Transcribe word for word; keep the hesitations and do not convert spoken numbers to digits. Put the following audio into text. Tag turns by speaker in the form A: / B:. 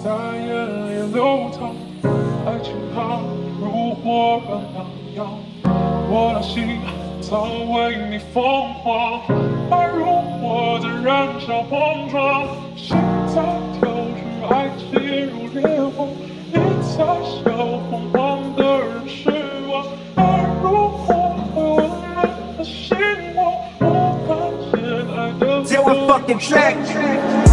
A: 在眼里流淌，爱情它如火般荡漾，我的心曾为你疯狂，爱如火在燃烧碰撞，心在跳跃，爱情如烈火，你在笑疯狂的人是我，爱如火会温暖的心窝，我看见爱的。
B: Zero fucking track.